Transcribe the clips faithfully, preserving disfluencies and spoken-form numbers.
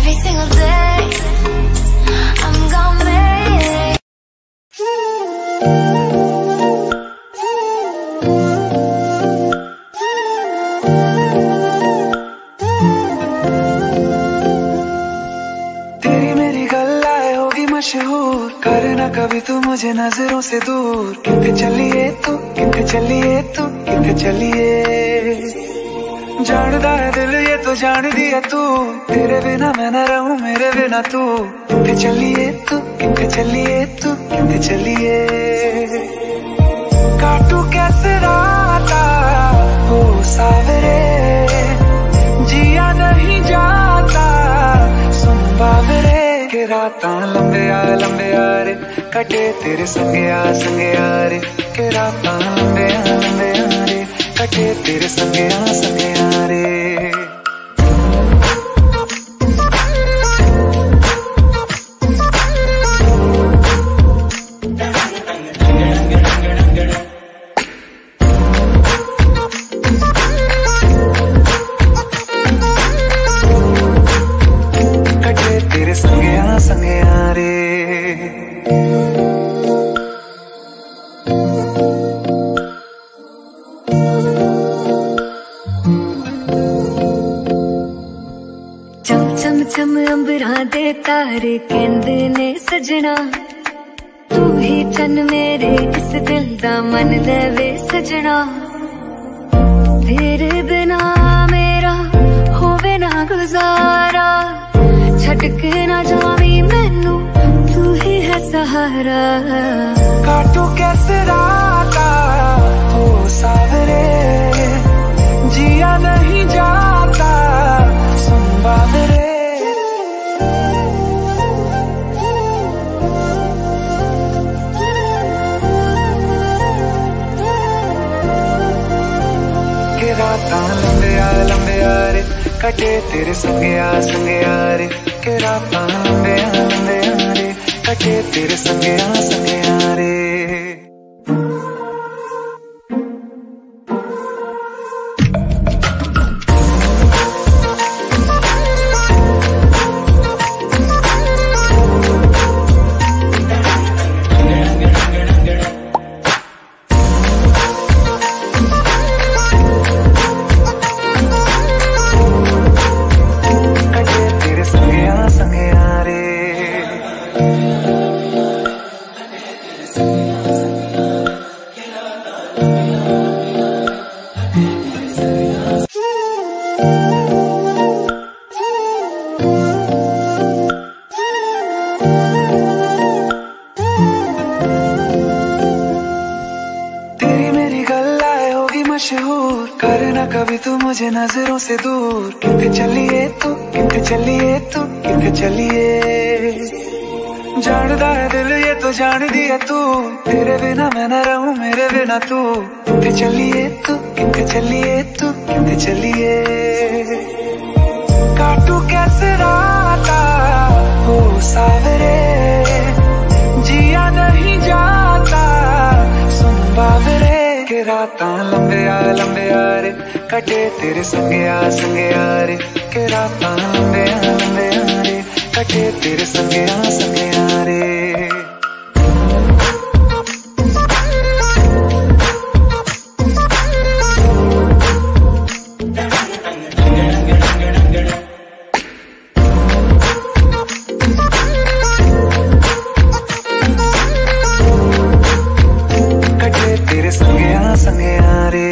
every single day. I'm gonna make it. तेरी मेरी गल्लाए होगी मशहूर, करना कभी तू मुझे नजरों से दूर। किथे चलिए तू, किथे चलिए तू, किथे चलिए। जानदा है दिल ये तो जान दिया तू, तेरे बिना मैं न रहूं मेरे बिना तू। किथे चलिए तू, किथे चलिए तू, किथे चलिए। काटू कैसे राता हो सावरे, जिया नहीं जाता सुन बावरे। के राता लंबे आ लंबे आ रे, कटे तेरे संगे आ संगे आ रे। के राता लंबे आ लंबे आ रे, कटे तेरे संगे आ संगे आ रे। कटे तेरे संगे आ संगे आ रे। चम चम चम अंबरा दे तारे कहंदे ने सजना, तू ही चन मेरे इस दिल दा मन लेवे सजना। तेरे बिना मेरा होवे ना गुजारा, छटके ना जावी मैनू तू ही है सहारा। काटू कैसे राता हो सावरे, जिया नहीं जाता सुन बावरे। के राता लंबे आ लंबे आ रे, कटे तेरे संगे आ संगे आ रे। के राता लंबे आ लंबे आ रे, कटे तेरे संगे आ संगे आ रे। मशहूर, करना कभी तू मुझे नजरों से दूर। किथे चलिए तू, किथे चलिए तू, किथे चलिए। जानदा है दिल ये तो जान दिया तू, तेरे बिना मैं न रहूं मेरे बिना तू। किथे चलिए तू, किथे चलिए तू, किथे चलिए। काटू कैसे राता हो सावरे, जिया नहीं जाता सुन बावरे। के राता लंबे आ लंबे आ रे, कटे तेरे संगे आ संगे आ रे। के राता लंबे आ लंबे आ रे, कटे तेरे संगे आ संगे आ रे। तेरे संगे आ संगे आ रे।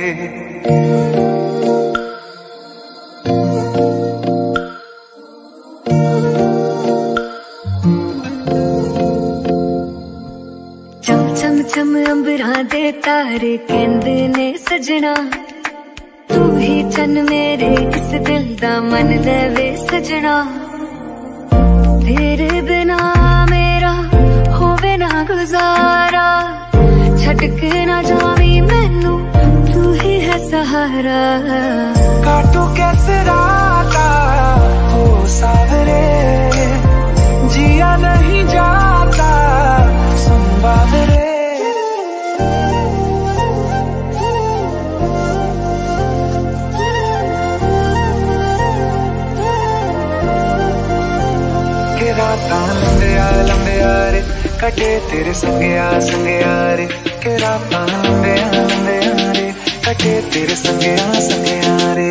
चम चम चम अंबरा दे तारे कहंदे ने सजना, तू ही चन मेरे इस दिल दा मन लेवे सजना। तेरे बिना मेरा होवे ना गुजारा, छटके ना जावी मैनू तू ही है सहारा। काटू कैसे राता हो सावरे, जिया नहीं जाता सुन बावरे। रातां लंबिया लंबिया रे कटे तेरे संगिया संगिया रे के रातां लंबिया लंबिया रे कटे तेरे संगिया संगिया रे।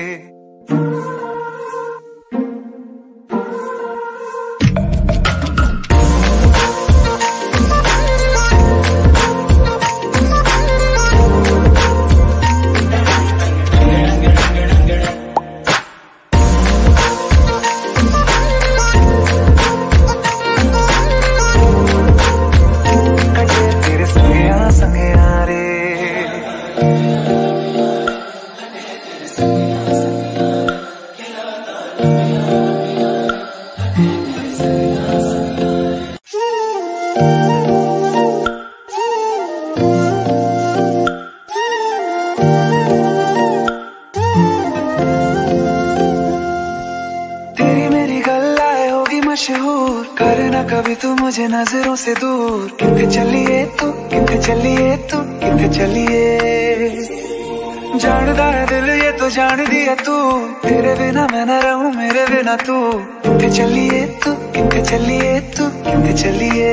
मशहूर करना कभी तू मुझे नजरों से दूर कितने चलिए तू कितने चलिए तू कितने चलिए जानदा है दिल ये तो जान दिया तू तेरे बिना मैं न रहूं मेरे बिना तू कितने चलिए तू कितने चलिए तू कितने चलिए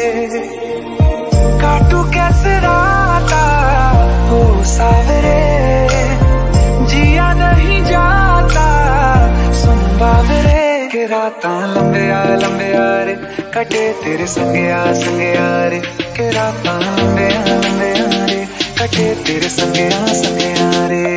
काटू कैसे राता हो सावरे जिया नहीं जाता सुन बावरे के रातां लंबिया लंबिया रे कटे तेरे संगिया संगिया रे के रातां लंबिया लंबिया रे कटे तेरे संगिया संगिया रे।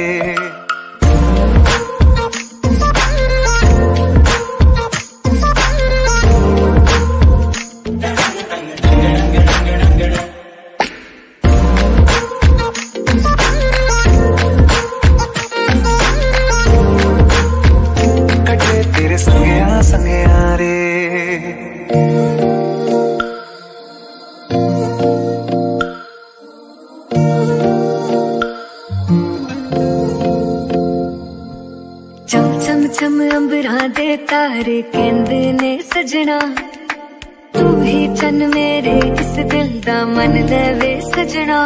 संगिया संगिया रे चम चम चम अंबरा दे तारे कहंदे ने सजना तू ही चन मेरे इस दिल दा मन लेवे सजना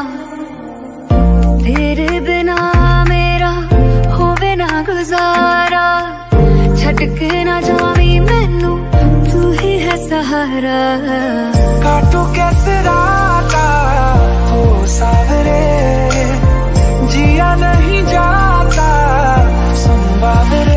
तेरे बिना मेरा होवे ना गुजारा छटक ना जावी मैनू तू ही है सहारा काटू कैसे राता हो सावरे जिया नहीं जाता सुन बावरे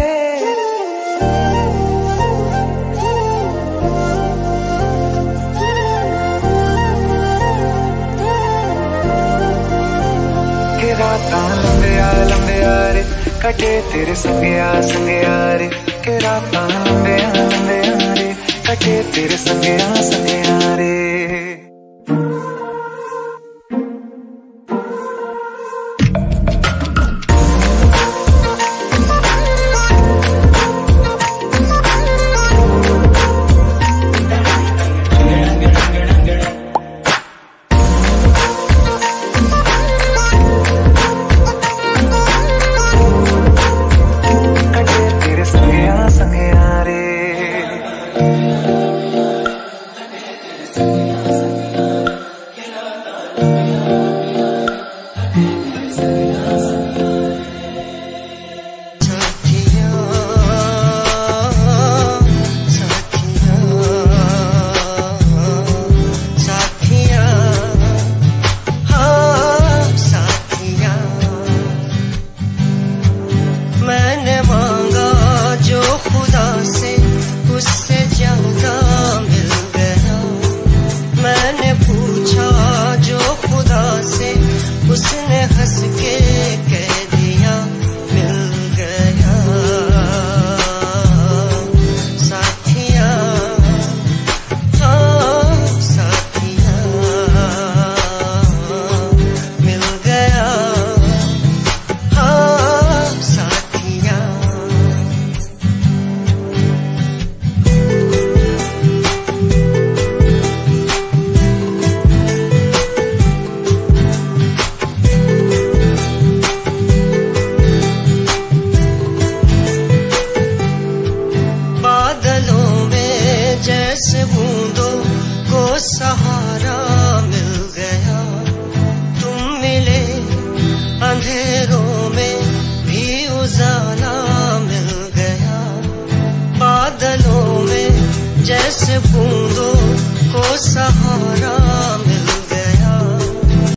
के रातां लंबिया लंबिया रे कटे तेरे संगिया संगिया रे के रातां लंबिया लंबिया रे कटे तेरे संगिया संगिया रे। संगिया रे जैसे बूंदों को सहारा